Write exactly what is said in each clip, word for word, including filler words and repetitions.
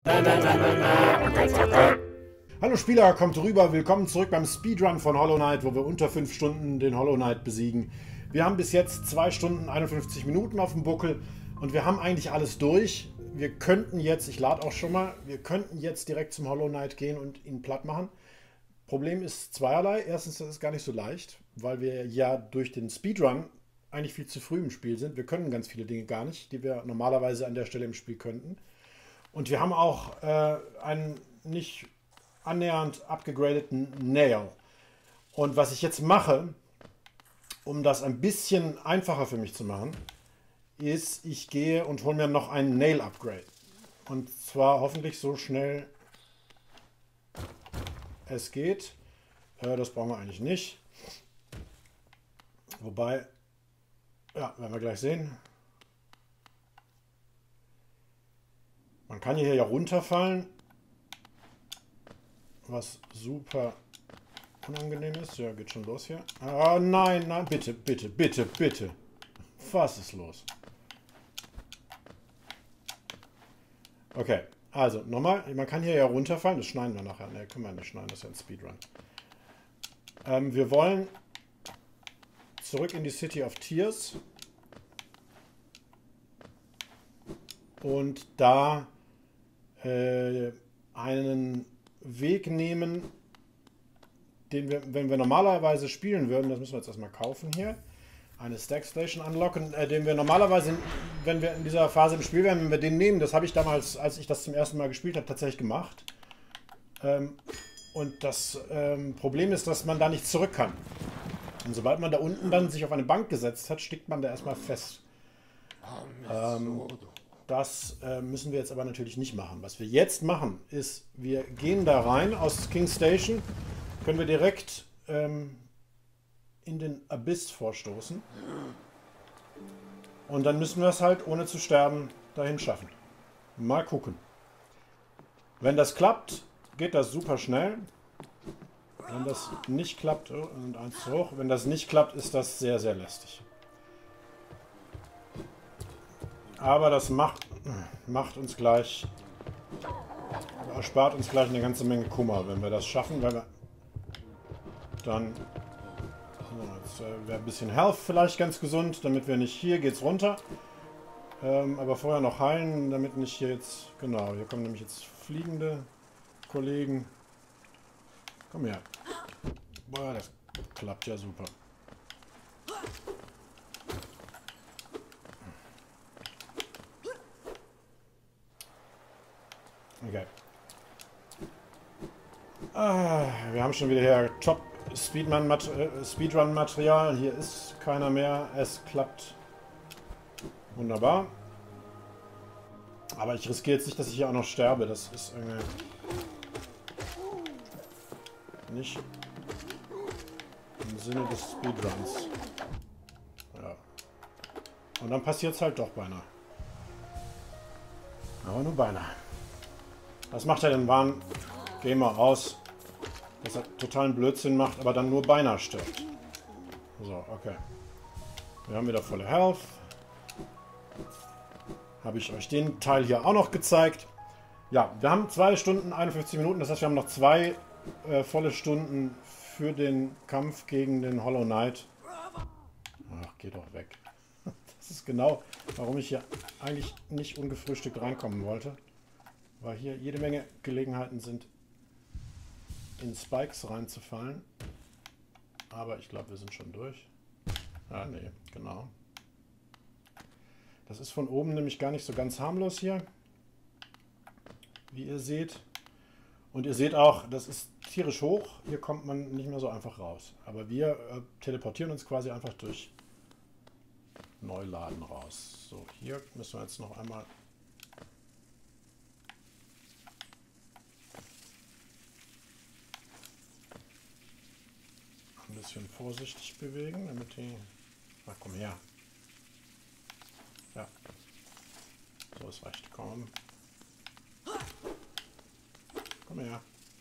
Hallo Spieler, kommt rüber, willkommen zurück beim Speedrun von Hollow Knight, wo wir unter fünf Stunden den Hollow Knight besiegen. Wir haben bis jetzt zwei Stunden einundfünfzig Minuten auf dem Buckel und wir haben eigentlich alles durch. Wir könnten jetzt, ich lade auch schon mal, wir könnten jetzt direkt zum Hollow Knight gehen und ihn platt machen. Problem ist zweierlei. Erstens, das ist gar nicht so leicht, weil wir ja durch den Speedrun eigentlich viel zu früh im Spiel sind. Wir können ganz viele Dinge gar nicht, die wir normalerweise an der Stelle im Spiel könnten. Und wir haben auch äh, einen nicht annähernd abgegradeten Nail. Und was ich jetzt mache, um das ein bisschen einfacher für mich zu machen, ist, ich gehe und hole mir noch einen Nail Upgrade. Und zwar hoffentlich so schnell es geht. Äh, das brauchen wir eigentlich nicht. Wobei, ja, werden wir gleich sehen. Man kann hier ja runterfallen, was super unangenehm ist. Ja, geht schon los hier. Ah, nein, nein, bitte, bitte, bitte, bitte. Was ist los? Okay, also nochmal. Man kann hier ja runterfallen. Das schneiden wir nachher. Ne, können wir nicht schneiden. Das ist ja ein Speedrun. Ähm, wir wollen zurück in die City of Tears. Und da äh, einen Weg nehmen, den wir, wenn wir normalerweise spielen würden, das müssen wir jetzt erstmal kaufen hier, eine Stack Station unlocken, äh, den wir normalerweise, wenn wir in dieser Phase im Spiel wären, wenn wir den nehmen, das habe ich damals, als ich das zum ersten Mal gespielt habe, tatsächlich gemacht. Ähm, und das ähm, Problem ist, dass man da nicht zurück kann. Und sobald man da unten dann sich auf eine Bank gesetzt hat, stickt man da erstmal fest. Ähm, Das äh, müssen wir jetzt aber natürlich nicht machen. Was wir jetzt machen, ist, wir gehen da rein aus King Station, können wir direkt ähm, in den Abyss vorstoßen. Und dann müssen wir es halt, ohne zu sterben, dahin schaffen. Mal gucken. Wenn das klappt, geht das super schnell. Wenn das nicht klappt, oh, und eins zu hoch. Wenn das nicht klappt, ist das sehr, sehr lästig. Aber das macht, macht uns gleich, erspart uns gleich eine ganze Menge Kummer, wenn wir das schaffen, weil wir dann, jetzt wäre ein bisschen Health vielleicht ganz gesund, damit wir nicht, hier geht's runter, ähm, aber vorher noch heilen, damit nicht hier jetzt, genau, hier kommen nämlich jetzt fliegende Kollegen. Komm her. Boah, das klappt ja super. Okay. Ah, wir haben schon wieder hier Top Speedrun-Material. Hier ist keiner mehr. Es klappt wunderbar. Aber ich riskiere jetzt nicht, dass ich hier auch noch sterbe. Das ist irgendwie nicht im Sinne des Speedruns. Ja. Und dann passiert es halt doch beinahe. Aber nur beinahe. Was macht er denn? Warn Gamer aus, dass er totalen Blödsinn macht, aber dann nur beinahe stirbt. So, okay. Wir haben wieder volle Health. Habe ich euch den Teil hier auch noch gezeigt. Ja, wir haben zwei Stunden einundfünfzig Minuten, das heißt, wir haben noch zwei äh, volle Stunden für den Kampf gegen den Hollow Knight. Ach, geh doch weg. Das ist genau, warum ich hier eigentlich nicht ungefrühstückt reinkommen wollte. Weil hier jede Menge Gelegenheiten sind, in Spikes reinzufallen. Aber ich glaube, wir sind schon durch. Ah, nee, genau. Das ist von oben nämlich gar nicht so ganz harmlos hier. Wie ihr seht. Und ihr seht auch, das ist tierisch hoch. Hier kommt man nicht mehr so einfach raus. Aber wir äh, teleportieren uns quasi einfach durch Neuladen raus. So, hier müssen wir jetzt noch einmal ein bisschen vorsichtig bewegen, damit die... Ach, komm her. Ja. So ist recht. Komm. Komm her.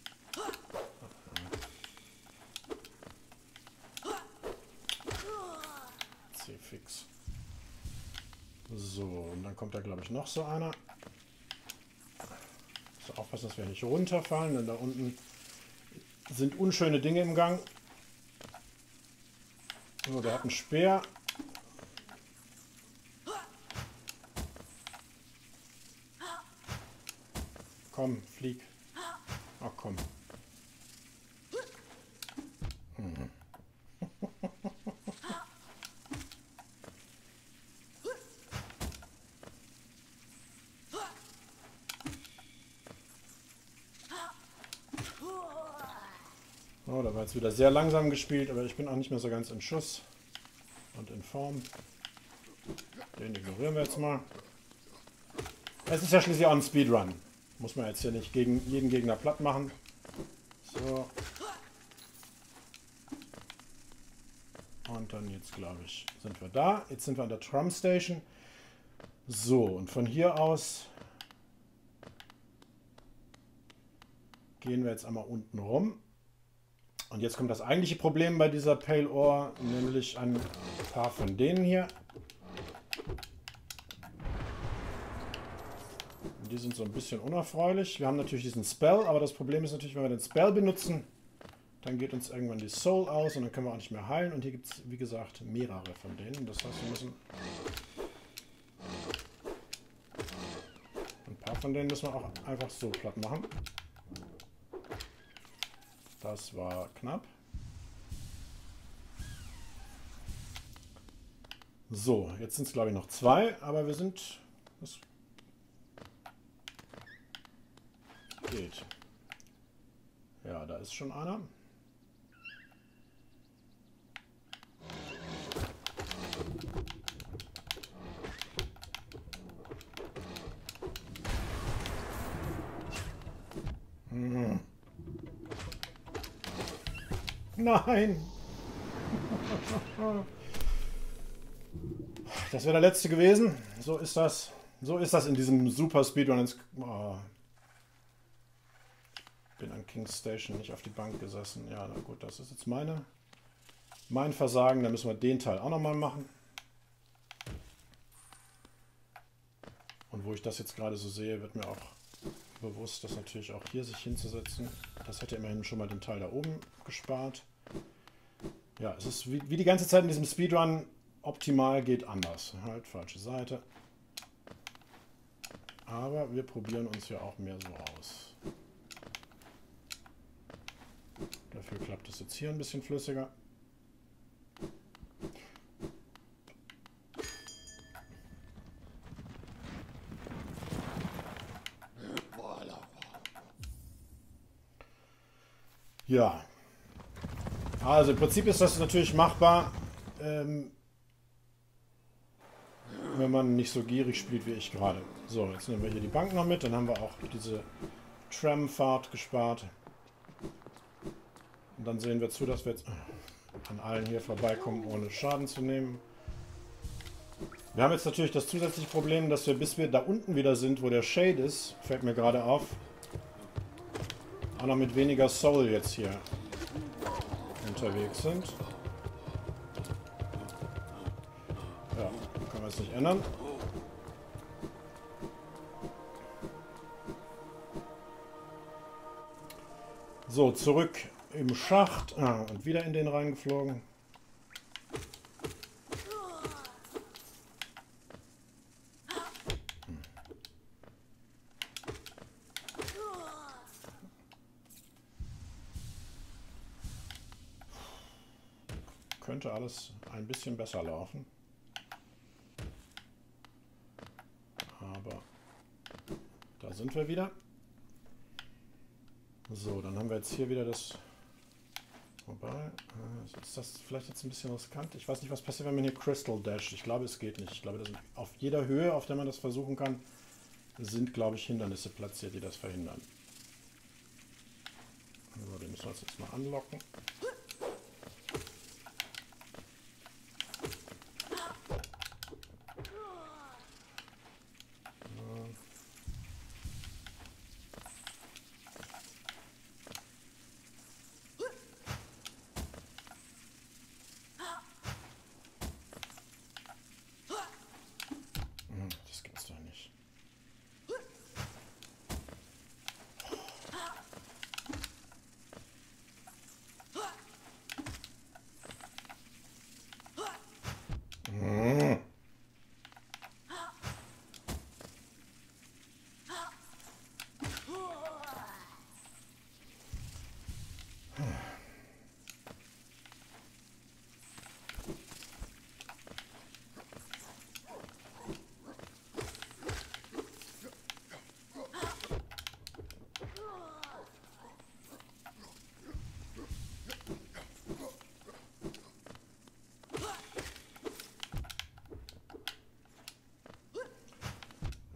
C-Fix. So, und dann kommt da, glaube ich, noch so einer. aufpassen, dass wir nicht runterfallen, denn da unten sind unschöne Dinge im Gang. So, der hat einen Speer. Komm, flieg. Ach komm. Hm. Oh, da war jetzt wieder sehr langsam gespielt, aber ich bin auch nicht mehr so ganz in Schuss und in Form. Den ignorieren wir jetzt mal. Es ist ja schließlich auch ein Speedrun. Muss man jetzt hier nicht gegen jeden Gegner platt machen. So. Und dann jetzt, glaube ich, sind wir da. Jetzt sind wir an der Tram Station. So, und von hier aus gehen wir jetzt einmal unten rum. Und jetzt kommt das eigentliche Problem bei dieser Pale Ore, nämlich ein paar von denen hier. Die sind so ein bisschen unerfreulich. Wir haben natürlich diesen Spell, aber das Problem ist natürlich, wenn wir den Spell benutzen, dann geht uns irgendwann die Soul aus und dann können wir auch nicht mehr heilen. Und hier gibt es, wie gesagt, mehrere von denen. Das heißt, wir müssen... Ein paar von denen müssen wir auch einfach so platt machen. Das war knapp. So, jetzt sind es glaube ich noch zwei, aber wir sind... Das geht. Ja, da ist schon einer. Hm. Nein! Das wäre der letzte gewesen. So ist das. So ist das in diesem Super Speedrun. Oh. Bin an King's Station nicht auf die Bank gesessen. Ja, na gut, das ist jetzt meine, mein Versagen. Da müssen wir den Teil auch nochmal machen. Und wo ich das jetzt gerade so sehe, wird mir auch bewusst, dass natürlich auch hier sich hinzusetzen. Das hätte immerhin schon mal den Teil da oben gespart. Ja, es ist wie, wie die ganze Zeit in diesem Speedrun, optimal geht anders. Halt, falsche Seite. Aber wir probieren uns ja auch mehr so aus. Dafür klappt es jetzt hier ein bisschen flüssiger. Ja. Also im Prinzip ist das natürlich machbar, ähm, wenn man nicht so gierig spielt wie ich gerade. So, jetzt nehmen wir hier die Bank noch mit, dann haben wir auch diese Tramfahrt gespart. Und dann sehen wir zu, dass wir jetzt an allen hier vorbeikommen, ohne Schaden zu nehmen. Wir haben jetzt natürlich das zusätzliche Problem, dass wir, bis wir da unten wieder sind, wo der Shade ist, fällt mir gerade auf, auch noch mit weniger Soul jetzt hier unterwegs sind. Ja, können wir jetzt nicht ändern. So, zurück im Schacht. Ah, und wieder in den reingeflogen. Hm. Könnte alles ein bisschen besser laufen. Aber da sind wir wieder. So, dann haben wir jetzt hier wieder das... Wobei, äh, ist das vielleicht jetzt ein bisschen riskant? Ich weiß nicht, was passiert, wenn man hier Crystal dasht. Ich glaube, es geht nicht. Ich glaube, das sind auf jeder Höhe, auf der man das versuchen kann, sind, glaube ich, Hindernisse platziert, die das verhindern. So, den müssen wir jetzt mal anlocken.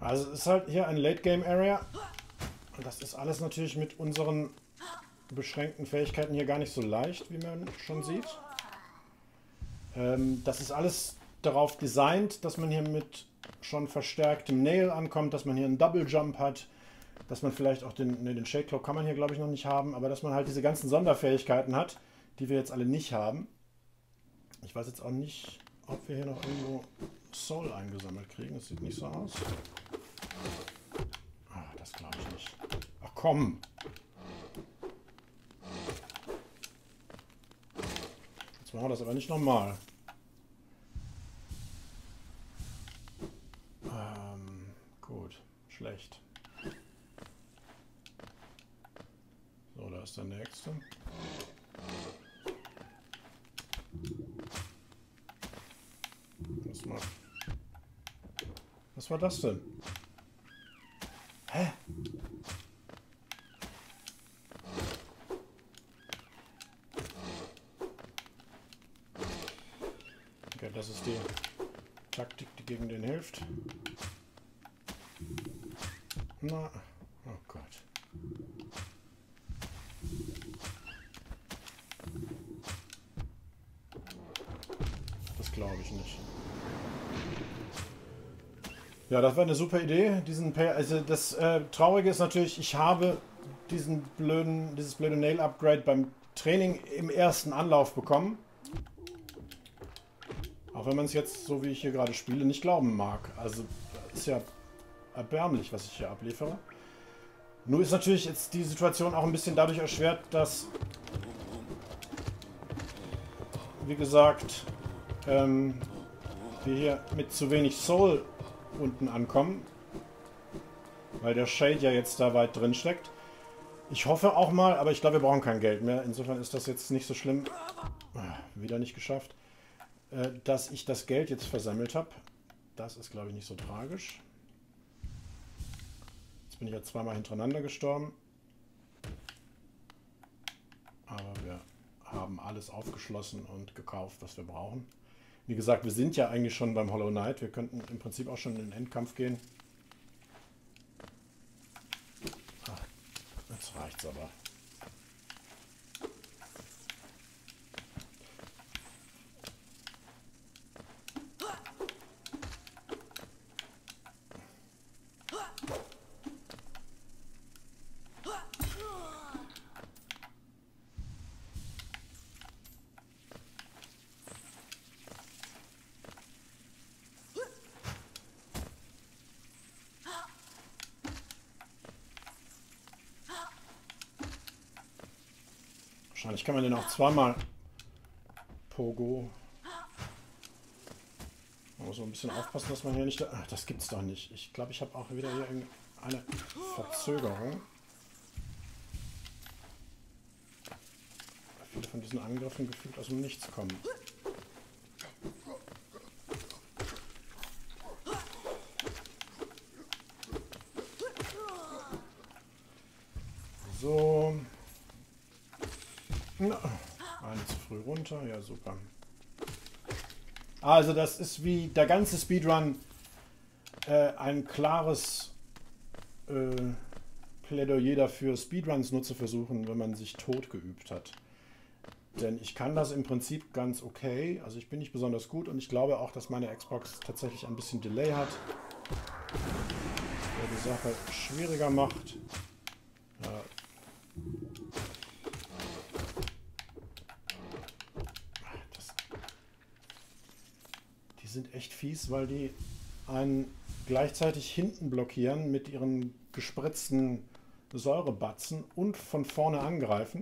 Also es ist halt hier ein Late-Game-Area. Und das ist alles natürlich mit unseren beschränkten Fähigkeiten hier gar nicht so leicht, wie man schon sieht. Ähm, das ist alles darauf designt, dass man hier mit schon verstärktem Nail ankommt, dass man hier einen Double Jump hat, dass man vielleicht auch den, ne, den Shade Cloak kann man hier glaube ich noch nicht haben, aber dass man halt diese ganzen Sonderfähigkeiten hat, die wir jetzt alle nicht haben. Ich weiß jetzt auch nicht, ob wir hier noch irgendwo Soul eingesammelt kriegen. Das sieht nicht so aus. Ah, das glaube ich nicht. Ach komm! Jetzt machen wir das aber nicht nochmal. Ähm, gut. Schlecht. So, da ist der nächste. Was war, was war das denn? Hä? Okay, das ist die Taktik, die gegen den hilft. Na, oh Gott. Das glaube ich nicht. Ja, das war eine super Idee. Diesen Pay also das äh, Traurige ist natürlich, ich habe diesen blöden, dieses blöde Nail-Upgrade beim Training im ersten Anlauf bekommen. Auch wenn man es jetzt, so wie ich hier gerade spiele, nicht glauben mag. Also ist ja erbärmlich, was ich hier abliefere. Nur ist natürlich jetzt die Situation auch ein bisschen dadurch erschwert, dass, wie gesagt, ähm, wir hier mit zu wenig Soul unten ankommen. Weil der Shade ja jetzt da weit drin steckt. Ich hoffe auch mal, aber ich glaube, wir brauchen kein Geld mehr. Insofern ist das jetzt nicht so schlimm. Wieder nicht geschafft. Dass ich das Geld jetzt versammelt habe. Das ist, glaube ich, nicht so tragisch. Jetzt bin ich ja zweimal hintereinander gestorben. Aber wir haben alles aufgeschlossen und gekauft, was wir brauchen. Wie gesagt, wir sind ja eigentlich schon beim Hollow Knight. Wir könnten im Prinzip auch schon in den Endkampf gehen. Ach, jetzt reicht's aber. Wahrscheinlich kann man den auch zweimal Pogo. Man muss so ein bisschen aufpassen, dass man hier nicht... Ach, das gibt's doch nicht. Ich glaube, ich habe auch wieder hier eine Verzögerung. Viele von diesen Angriffen gefühlt aus dem Nichts kommen. So... Na, eine zu früh runter, ja super. Also das ist wie der ganze Speedrun äh, ein klares äh, Plädoyer dafür, Speedruns nur zu versuchen, wenn man sich tot geübt hat. Denn ich kann das im Prinzip ganz okay, also ich bin nicht besonders gut und ich glaube auch, dass meine Xbox tatsächlich ein bisschen Delay hat, der die Sache schwieriger macht. Ja. Die sind echt fies, weil die einen gleichzeitig hinten blockieren mit ihren gespritzten Säurebatzen und von vorne angreifen.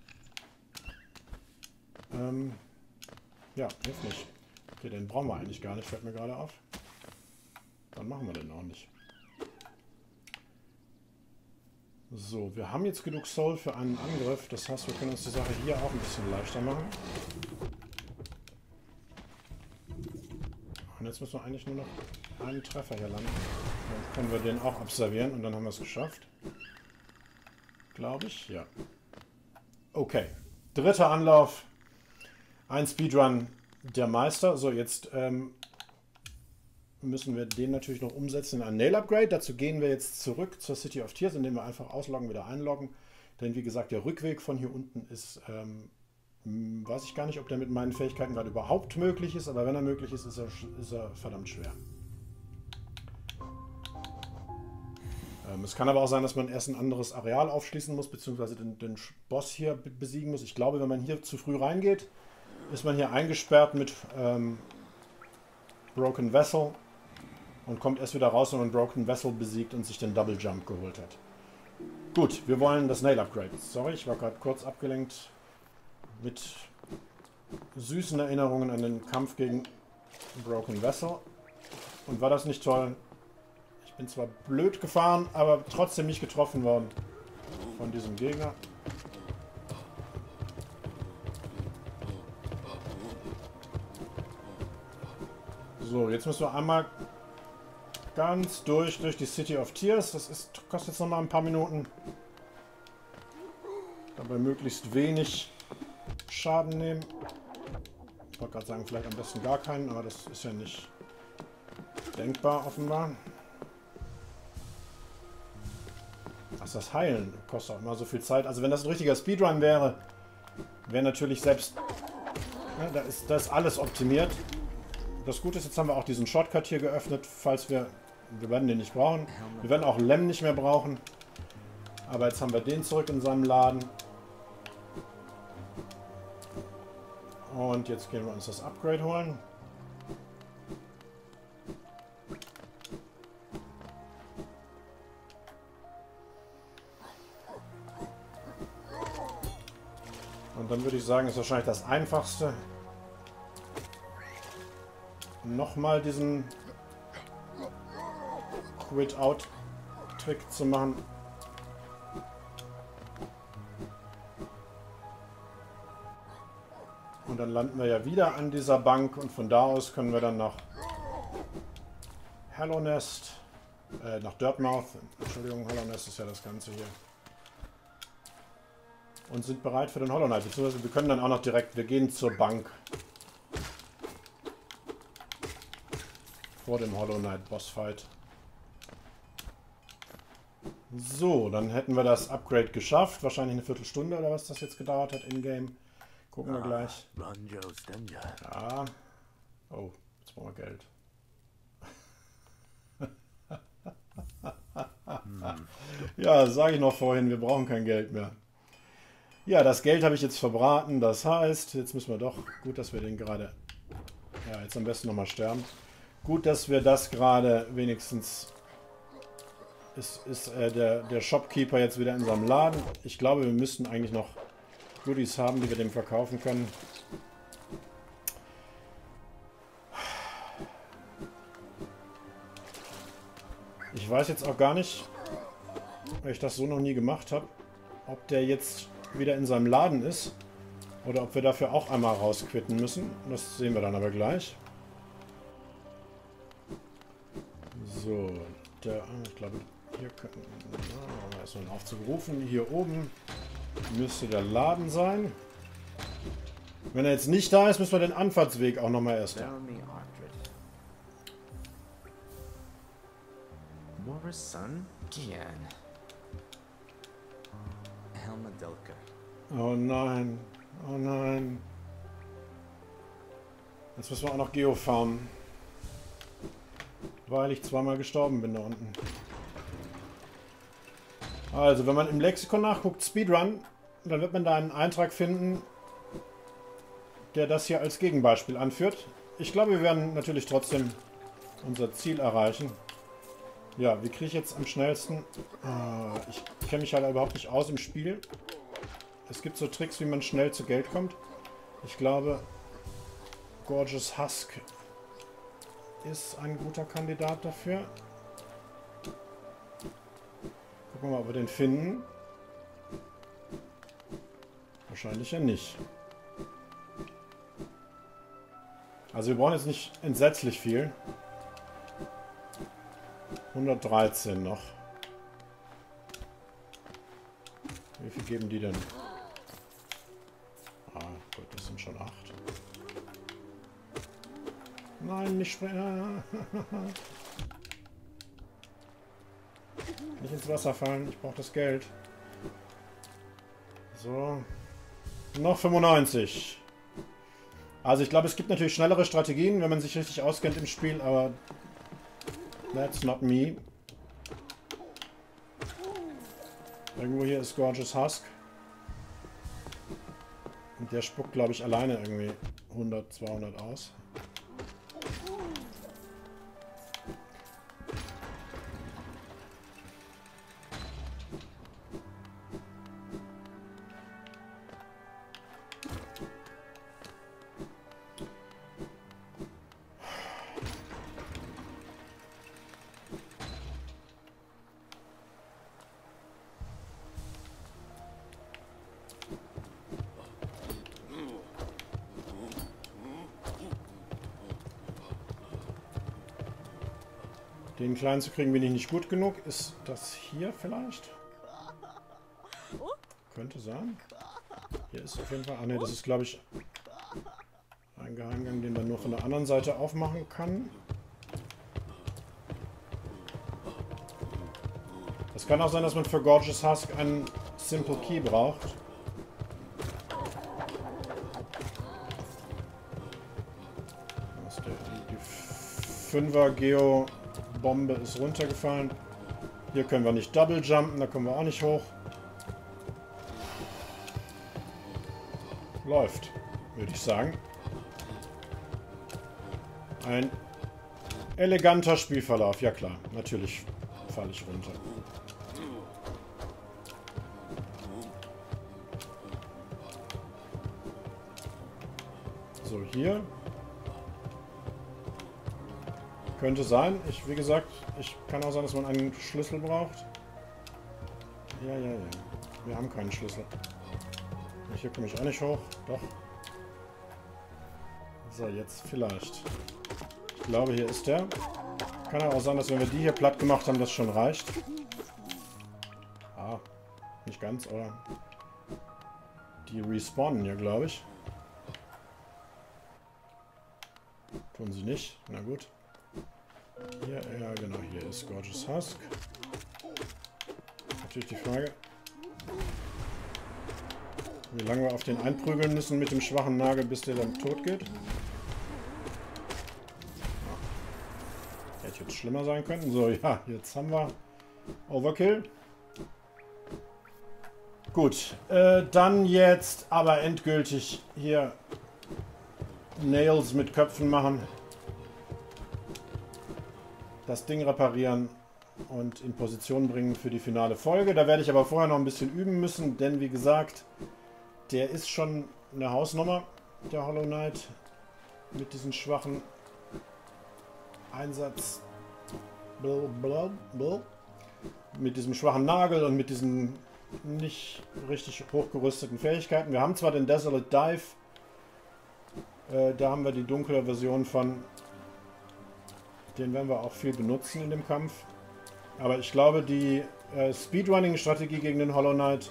Ähm, ja, hilft nicht. Okay, den brauchen wir eigentlich gar nicht, fällt mir gerade auf. Dann machen wir den auch nicht. So, wir haben jetzt genug Soul für einen Angriff. Das heißt, wir können uns die Sache hier auch ein bisschen leichter machen. Und jetzt müssen wir eigentlich nur noch einen Treffer hier landen. Dann können wir den auch observieren und dann haben wir es geschafft. Glaube ich, ja. Okay, dritter Anlauf. Ein Speedrun der Meister. So, jetzt ähm, müssen wir den natürlich noch umsetzen in ein Nail Upgrade. Dazu gehen wir jetzt zurück zur City of Tears, indem wir einfach ausloggen, wieder einloggen. Denn wie gesagt, der Rückweg von hier unten ist, ähm, weiß ich gar nicht, ob der mit meinen Fähigkeiten gerade überhaupt möglich ist, aber wenn er möglich ist, ist er, ist er verdammt schwer. Ähm, es kann aber auch sein, dass man erst ein anderes Areal aufschließen muss, beziehungsweise den, den Boss hier besiegen muss. Ich glaube, wenn man hier zu früh reingeht, ist man hier eingesperrt mit ähm, Broken Vessel und kommt erst wieder raus, wenn man Broken Vessel besiegt und sich den Double Jump geholt hat. Gut, wir wollen das Nail Upgrade. Sorry, ich war gerade kurz abgelenkt mit süßen Erinnerungen an den Kampf gegen Broken Vessel. Und war das nicht toll? Ich bin zwar blöd gefahren, aber trotzdem nicht getroffen worden von diesem Gegner. So, jetzt müssen wir einmal ganz durch, durch die City of Tears. Das ist, kostet jetzt noch mal ein paar Minuten. Dabei möglichst wenig Schaden nehmen. Ich wollte gerade sagen, vielleicht am besten gar keinen, aber das ist ja nicht denkbar offenbar. Ach, das Heilen kostet auch immer so viel Zeit. Also wenn das ein richtiger Speedrun wäre, wäre natürlich selbst... Ja, da ist, da ist alles optimiert. Das Gute ist, jetzt haben wir auch diesen Shortcut hier geöffnet, falls wir... Wir werden den nicht brauchen. Wir werden auch Lem nicht mehr brauchen. Aber jetzt haben wir den zurück in seinem Laden. Und jetzt gehen wir uns das Upgrade holen. Und dann würde ich sagen, ist wahrscheinlich das Einfachste, nochmal diesen Quit-Out-Trick zu machen. Und dann landen wir ja wieder an dieser Bank und von da aus können wir dann nach Hallownest, äh, nach Dirtmouth, Entschuldigung, Hallownest ist ja das Ganze hier, und sind bereit für den Hollow Knight. Beziehungsweise wir können dann auch noch direkt, wir gehen zur Bank vor dem Hollow Knight Bossfight. So, dann hätten wir das Upgrade geschafft. Wahrscheinlich eine Viertelstunde oder was das jetzt gedauert hat in-game. Gucken wir gleich. Ja. Oh, jetzt brauchen wir Geld. Ja, sage ich noch vorhin, wir brauchen kein Geld mehr. Ja, das Geld habe ich jetzt verbraten. Das heißt, jetzt müssen wir doch... Gut, dass wir den gerade... Ja, jetzt am besten nochmal sterben. Gut, dass wir das gerade wenigstens... Ist, ist äh, der, der Shopkeeper jetzt wieder in seinem Laden. Ich glaube, wir müssten eigentlich noch Goodies haben, die wir dem verkaufen können. Ich weiß jetzt auch gar nicht, weil ich das so noch nie gemacht habe, ob der jetzt wieder in seinem Laden ist oder ob wir dafür auch einmal rausquitten müssen. Das sehen wir dann aber gleich. So, der, ich glaube, hier können wir erstmal einen Aufzug rufen. Hier oben müsste der Laden sein. Wenn er jetzt nicht da ist, müssen wir den Anfahrtsweg auch nochmal erst da. Oh nein, oh nein. Jetzt müssen wir auch noch Geofarmen. Weil ich zweimal gestorben bin da unten. Also, wenn man im Lexikon nachguckt, Speedrun, dann wird man da einen Eintrag finden, der das hier als Gegenbeispiel anführt. Ich glaube, wir werden natürlich trotzdem unser Ziel erreichen. Ja, wie kriege ich jetzt am schnellsten... Äh, ich kenne mich halt überhaupt nicht aus im Spiel. Es gibt so Tricks, wie man schnell zu Geld kommt. Ich glaube, Gorgeous Husk ist ein guter Kandidat dafür. Gucken wir mal, ob wir den finden. Wahrscheinlich ja nicht. Also wir brauchen jetzt nicht entsetzlich viel. hundertdreizehn noch. Wie viel geben die denn? Ah, gut, das sind schon acht. Nein, nicht springen. Nicht ins Wasser fallen. Ich brauche das Geld. So. Noch fünfundneunzig. Also ich glaube, es gibt natürlich schnellere Strategien, wenn man sich richtig auskennt im Spiel, aber that's not me. Irgendwo hier ist Gorgeous Husk. Und der spuckt, glaube ich, alleine irgendwie hundert, zweihundert aus. Den kleinen zu kriegen bin ich nicht gut genug. Ist das hier vielleicht? Könnte sein. Hier ist auf jeden Fall... Ah ne, das ist glaube ich ein Geheimgang, den man nur von der anderen Seite aufmachen kann. Es kann auch sein, dass man für Gorgeous Husk einen Simple Key braucht. Die fünfer Geo Bombe ist runtergefallen. Hier können wir nicht double jumpen, da kommen wir auch nicht hoch. Läuft, würde ich sagen. Ein eleganter Spielverlauf, ja klar, natürlich falle ich runter. So, hier. Könnte sein. Ich, wie gesagt, ich kann auch sein, dass man einen Schlüssel braucht. Ja, ja, ja. Wir haben keinen Schlüssel. Hier komme ich auch nicht hoch. Doch. So, jetzt vielleicht. Ich glaube, hier ist der. Kann auch sein, dass wenn wir die hier platt gemacht haben, das schon reicht. Ah, nicht ganz, oder? Die respawnen hier, glaube ich. Tun sie nicht. Na gut. Hier, ja genau, hier ist Gorgeous Husk. Natürlich die Frage, wie lange wir auf den einprügeln müssen mit dem schwachen Nagel, bis der dann tot geht. Ja. Hätte jetzt schlimmer sein können. So, ja, jetzt haben wir Overkill. Gut, äh, dann jetzt aber endgültig hier Nails mit Köpfen machen. Das Ding reparieren und in Position bringen für die finale Folge. Da werde ich aber vorher noch ein bisschen üben müssen, denn wie gesagt, der ist schon eine Hausnummer, der Hollow Knight, mit diesem schwachen Einsatz, mit diesem schwachen Nagel und mit diesen nicht richtig hochgerüsteten Fähigkeiten. Wir haben zwar den Desolate Dive, äh, da haben wir die dunkle Version von. Den werden wir auch viel benutzen in dem Kampf. Aber ich glaube, die äh, Speedrunning-Strategie gegen den Hollow Knight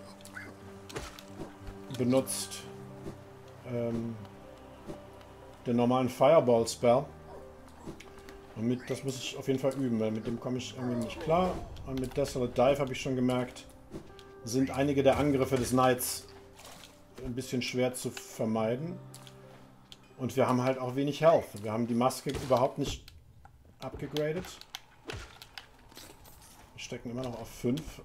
benutzt ähm, den normalen Fireball-Spell. Und mit, das muss ich auf jeden Fall üben, weil mit dem komme ich irgendwie nicht klar. Und mit Desolate Dive habe ich schon gemerkt, sind einige der Angriffe des Knights ein bisschen schwer zu vermeiden. Und wir haben halt auch wenig Health. Wir haben die Maske überhaupt nicht abgegradet. Wir stecken immer noch auf fünf.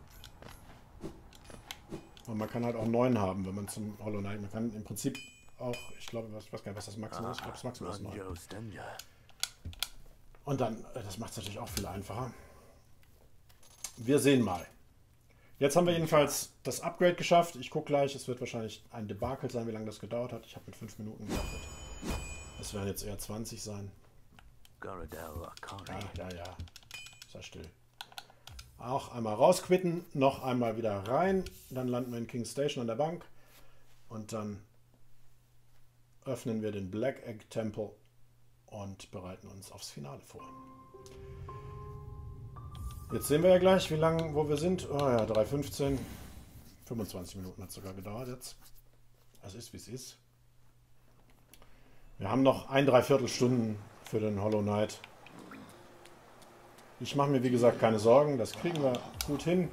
Und man kann halt auch neun haben, wenn man zum Hollow Knight. Man kann im Prinzip auch, ich glaube, ich weiß gar nicht, was das Maximum ist. Ich glaube, das Maximum ist neun. Und dann, das macht es natürlich auch viel einfacher. Wir sehen mal. Jetzt haben wir jedenfalls das Upgrade geschafft. Ich gucke gleich, es wird wahrscheinlich ein Debakel sein, wie lange das gedauert hat. Ich habe mit fünf Minuten gerechnet. Es werden jetzt eher zwanzig sein. Ja, ja, ja. Sei still. Auch einmal rausquitten, noch einmal wieder rein. Dann landen wir in King's Station an der Bank. Und dann öffnen wir den Black Egg Temple und bereiten uns aufs Finale vor. Jetzt sehen wir ja gleich, wie lange, wo wir sind. Oh ja, drei fünfzehn. fünfundzwanzig Minuten hat es sogar gedauert jetzt. Es ist, wie es ist. Wir haben noch ein Dreiviertelstunden für den Hollow Knight. Ich mache mir wie gesagt keine Sorgen, das kriegen wir gut hin.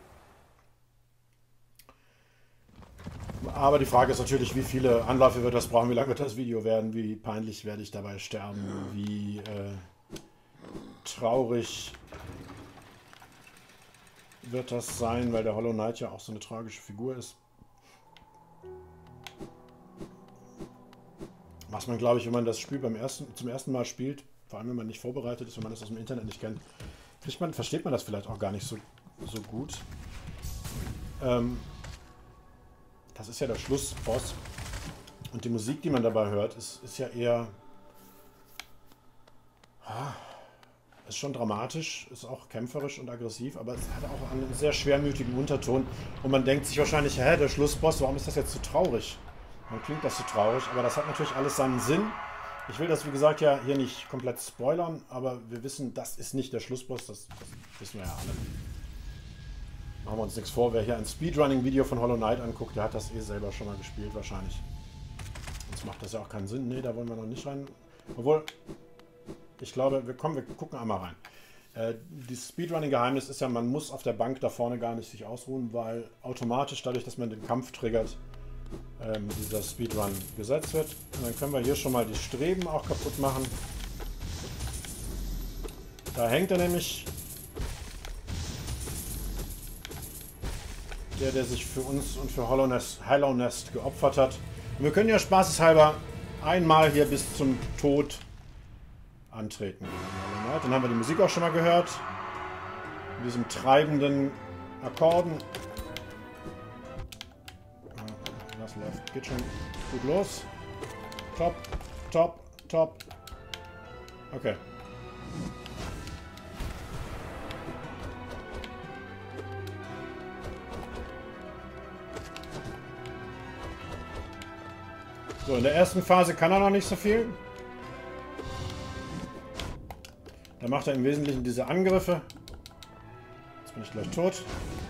Aber die Frage ist natürlich, wie viele Anläufe wird das brauchen, wie lang wird das Video werden, wie peinlich werde ich dabei sterben, wie äh, traurig wird das sein, weil der Hollow Knight ja auch so eine tragische Figur ist. Was man, glaube ich, wenn man das Spiel beim ersten, zum ersten Mal spielt, vor allem wenn man nicht vorbereitet ist, wenn man das aus dem Internet nicht kennt, kriegt man, versteht man das vielleicht auch gar nicht so, so gut. Ähm, das ist ja der Schlussboss. Und die Musik, die man dabei hört, ist, ist ja eher... Ah, ist schon dramatisch, ist auch kämpferisch und aggressiv, aber es hat auch einen sehr schwermütigen Unterton. Und man denkt sich wahrscheinlich, hä, der Schlussboss, warum ist das jetzt so traurig? Warum klingt das so traurig? Aber das hat natürlich alles seinen Sinn. Ich will das, wie gesagt, ja hier nicht komplett spoilern, aber wir wissen, das ist nicht der Schlussboss, das, das wissen wir ja alle. Machen wir uns nichts vor, wer hier ein Speedrunning-Video von Hollow Knight anguckt, der hat das eh selber schon mal gespielt wahrscheinlich. Sonst macht das ja auch keinen Sinn. Ne, da wollen wir noch nicht rein. Obwohl, ich glaube, wir kommen, wir gucken einmal rein. Äh, das Speedrunning-Geheimnis ist ja, man muss auf der Bank da vorne gar nicht sich ausruhen, weil automatisch, dadurch, dass man den Kampf triggert, ähm, dieser Speedrun gesetzt wird. Und dann können wir hier schon mal die Streben auch kaputt machen. Da hängt er nämlich. Der, der sich für uns und für Hollow Nest, Hollow Nest geopfert hat. Und wir können ja spaßeshalber einmal hier bis zum Tod antreten. Dann haben wir die Musik auch schon mal gehört. In diesem treibenden Akkorden. Das läuft, geht schon gut los. Top, top, top. Okay. So, in der ersten Phase kann er noch nicht so viel. Da macht er im Wesentlichen diese Angriffe. Jetzt bin ich gleich tot.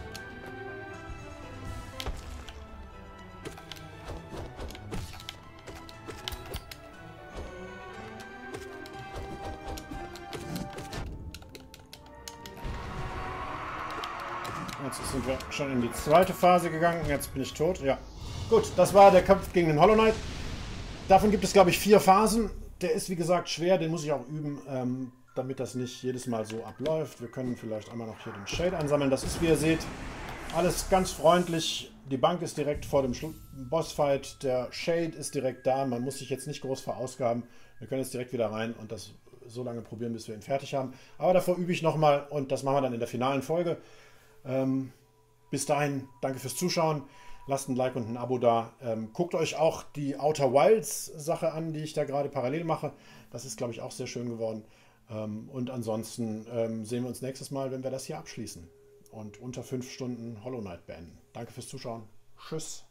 Jetzt sind wir schon in die zweite Phase gegangen. Jetzt bin ich tot. Ja. Gut, das war der Kampf gegen den Hollow Knight. Davon gibt es, glaube ich, vier Phasen. Der ist, wie gesagt, schwer. Den muss ich auch üben, ähm, damit das nicht jedes Mal so abläuft. Wir können vielleicht einmal noch hier den Shade einsammeln. Das ist, wie ihr seht, alles ganz freundlich. Die Bank ist direkt vor dem Bossfight. Der Shade ist direkt da. Man muss sich jetzt nicht groß verausgaben. Wir können jetzt direkt wieder rein und das so lange probieren, bis wir ihn fertig haben. Aber davor übe ich nochmal und das machen wir dann in der finalen Folge. Ähm, bis dahin, danke fürs Zuschauen. Lasst ein Like und ein Abo da. Ähm, guckt euch auch die Outer Wilds Sache an, die ich da gerade parallel mache. Das ist, glaube ich, auch sehr schön geworden. Ähm, und ansonsten ähm, sehen wir uns nächstes Mal, wenn wir das hier abschließen. Und unter fünf Stunden Hollow Knight beenden. Danke fürs Zuschauen. Tschüss.